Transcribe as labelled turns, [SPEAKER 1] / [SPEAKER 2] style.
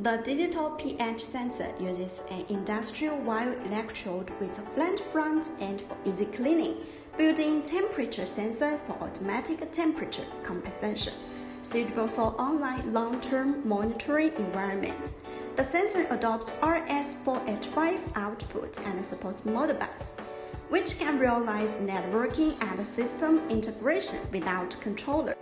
[SPEAKER 1] The digital pH sensor uses an industrial wire electrode with a flat front end for easy cleaning, built-in temperature sensor for automatic temperature compensation, suitable for online long-term monitoring environment. The sensor adopts RS485 output and supports Modbus, which can realize networking and system integration without controller.